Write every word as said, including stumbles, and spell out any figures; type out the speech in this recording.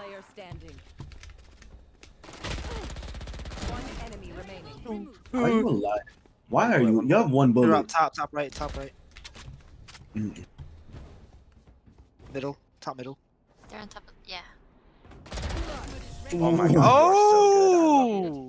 player standing. One enemy remaining. Why you alive? Why are you? You have one They're bullet. up top, top right, top right. Mm. Middle, top middle. They're on top of yeah. Oh my god. Oh! You are so good. I love you.